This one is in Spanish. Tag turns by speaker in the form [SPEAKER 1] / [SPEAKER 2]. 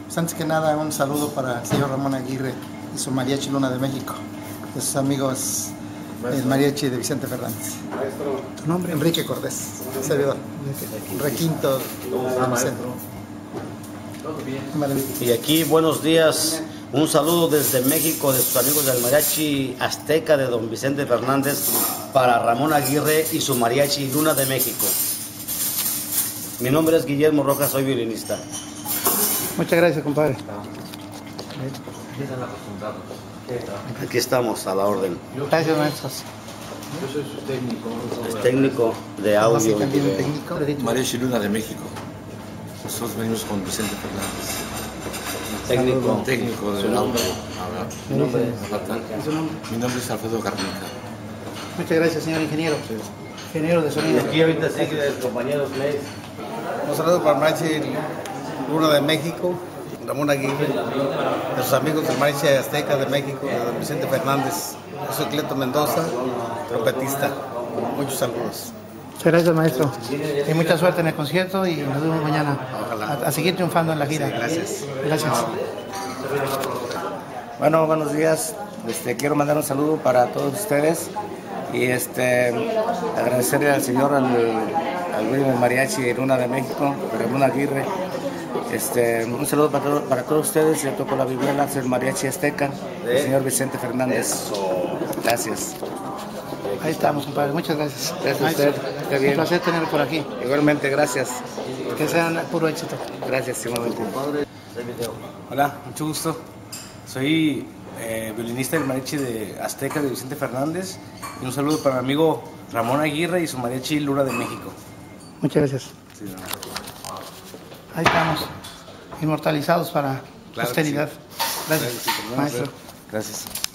[SPEAKER 1] Pues antes que nada, un saludo para el señor Ramón Aguirre y su mariachi Luna de México, de sus amigos el mariachi de Vicente Fernández.
[SPEAKER 2] Maestro.
[SPEAKER 1] ¿Tu nombre? Enrique Cordés, servidor. Requinto Centro.
[SPEAKER 3] Y aquí, buenos días, un saludo desde México de sus amigos del mariachi azteca de don Vicente Fernández para Ramón Aguirre y su mariachi Luna de México. Mi nombre es Guillermo Rojas, soy violinista.
[SPEAKER 1] Muchas gracias, compadre.
[SPEAKER 3] Aquí estamos a la orden.
[SPEAKER 1] Gracias, maestros.
[SPEAKER 2] Yo soy su técnico.
[SPEAKER 3] Es técnico de audio.
[SPEAKER 1] También técnico.
[SPEAKER 4] Mariachi Luna de México. Nosotros venimos con Vicente Fernández. Técnico de audio.
[SPEAKER 3] Mi nombre
[SPEAKER 4] Mi nombre es Alfredo Garnica.
[SPEAKER 1] Muchas gracias, señor ingeniero. Ingeniero de
[SPEAKER 3] Y
[SPEAKER 1] sonido.
[SPEAKER 3] aquí ahorita sigue el compañero Clay.
[SPEAKER 1] Un saludo para el mariachi Luna de México, Ramón Aguirre, de sus amigos del mariachi azteca de México, de don Vicente Fernández. Yo soy Cleto Mendoza, trompetista. Muchos saludos. Muchas gracias, maestro. Y mucha suerte en el concierto y nos vemos mañana. A seguir triunfando en la gira.
[SPEAKER 4] Sí, gracias.
[SPEAKER 1] Gracias.
[SPEAKER 5] Bueno, buenos días. Quiero mandar un saludo para todos ustedes y agradecerle al señor, al dueño del mariachi Luna de México, Ramón Aguirre. Un saludo para todos ustedes. Yo toco la vihuela, soy el mariachi azteca, el señor Vicente Fernández. Gracias.
[SPEAKER 1] Ahí estamos, compadre. Muchas gracias.
[SPEAKER 5] Gracias a usted. Qué bien.
[SPEAKER 1] Un placer tenerlo por aquí.
[SPEAKER 5] Igualmente, gracias.
[SPEAKER 1] Que sean puro éxito.
[SPEAKER 5] Gracias, igualmente.
[SPEAKER 6] Hola, mucho gusto. Soy violinista del mariachi de Azteca de Vicente Fernández y un saludo para mi amigo Ramón Aguirre y su mariachi Luna de México.
[SPEAKER 1] Muchas gracias.
[SPEAKER 6] Sí, no.
[SPEAKER 1] Ahí estamos, inmortalizados para
[SPEAKER 6] Claro
[SPEAKER 1] posteridad.
[SPEAKER 6] que
[SPEAKER 1] Gracias,
[SPEAKER 6] Gracias,
[SPEAKER 1] maestro.
[SPEAKER 6] Gracias.